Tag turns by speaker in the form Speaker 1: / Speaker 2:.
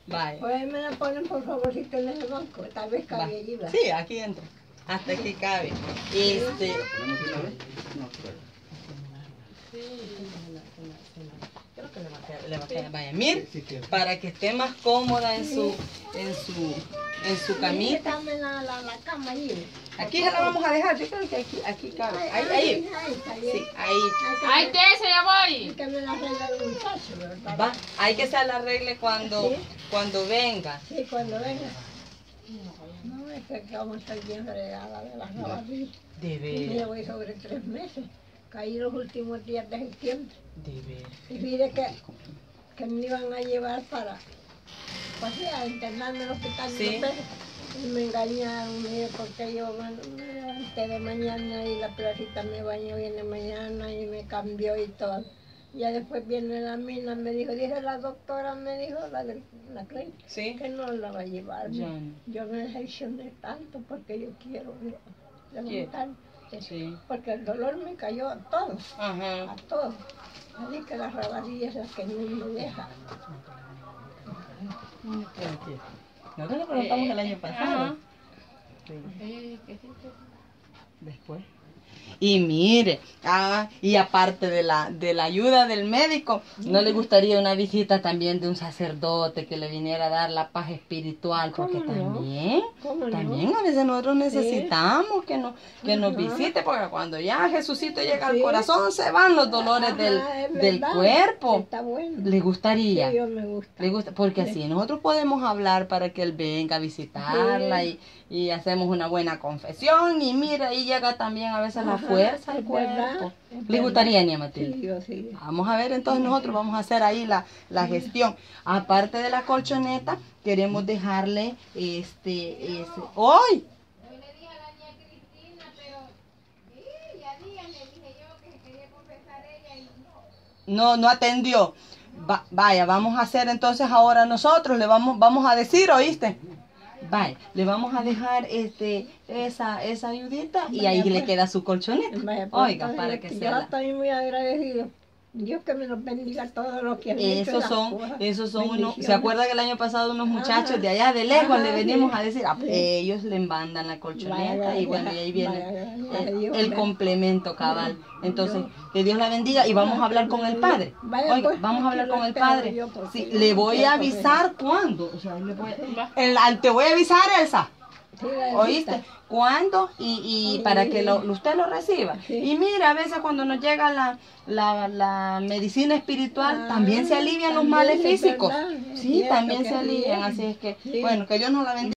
Speaker 1: Vaya.
Speaker 2: Pues me la ponen por favorcito en el banco, tal vez cabe allí, ¿va?
Speaker 1: Sí, aquí entra. Hasta aquí cabe. Creo que le va a quedar. Vaya, mire, para que esté más cómoda en su camita.
Speaker 2: Dame la cama allí.
Speaker 1: Aquí se la vamos a dejar, yo creo que aquí cabe. Ahí. Sí, ahí.
Speaker 3: ¡Ay, Tessa, ya voy!
Speaker 2: Que me la arregla el muchacho, ¿verdad?
Speaker 1: Va, hay que se la arregle cuando venga.
Speaker 2: Sí, cuando venga. No, es que vamos a estar bien regada de las rabadillas.
Speaker 1: De
Speaker 2: Y
Speaker 1: ver,
Speaker 2: me voy sobre 3 meses. Caí los últimos días de septiembre.
Speaker 1: de ver.
Speaker 2: Y mire que me iban a llevar para a internarme en el hospital.
Speaker 1: Sí.
Speaker 2: Y me engañaron, mire, porque yo me levanté de mañana y la placita me bañó bien de mañana y me cambió y todo. Ya después viene la mina, me dijo, dice la doctora, me dijo, la clínica,
Speaker 1: ¿Sí?
Speaker 2: que no la va a llevar.
Speaker 1: Ya no.
Speaker 2: Yo me decepcioné tanto porque yo quiero levantar.
Speaker 1: Sí.
Speaker 2: Porque el dolor me cayó a todos,
Speaker 1: Ajá.
Speaker 2: a todos. Así que las rabadillas las que no me deja.
Speaker 1: Nosotros le preguntamos el año pasado.
Speaker 3: ¿Qué
Speaker 1: Después. Y mire, y aparte de la ayuda del médico, ¿no le gustaría una visita también de un sacerdote que le viniera a dar la paz espiritual? Porque también a veces nosotros necesitamos que nos visite, porque cuando ya Jesucito llega al corazón se van los dolores del cuerpo.
Speaker 2: Está bueno.
Speaker 1: ¿Le gustaría?
Speaker 2: Sí, me gusta.
Speaker 1: Le gusta, porque así nosotros podemos hablar para que él venga a visitarla y hacemos una buena confesión y mira, ahí llega también a veces la fuerza al cuerpo. ¿Le gustaría, niña Matilde?
Speaker 2: Sí, yo sí.
Speaker 1: Vamos a ver, entonces nosotros vamos a hacer ahí la gestión. Aparte de la colchoneta, queremos dejarle ¡hoy! No atendió. Vaya, vamos a hacer entonces ahora nosotros, le vamos a decir, ¿oíste? Vaya, le vamos a dejar esa ayudita y ahí le queda su colchoneta. Oiga, para que
Speaker 2: yo estoy muy agradecido. Dios que me los bendiga todos los que han hecho
Speaker 1: esos son unos, ¿se acuerda que el año pasado unos muchachos de allá de lejos le venimos a decir, ellos le mandan la colchoneta y bueno, y ahí viene el complemento cabal. Entonces, que Dios la bendiga y vamos a hablar con el padre. Oiga, vamos a hablar con el padre. Sí, le voy a avisar cuándo. O sea, te voy a avisar, Elsa. ¿Oíste? ¿Cuándo? Y para que usted lo reciba. Y mira, a veces cuando nos llega la medicina espiritual, también se alivian los males físicos. Sí, también se alivian. Así es que, bueno, que Dios nos la bendiga.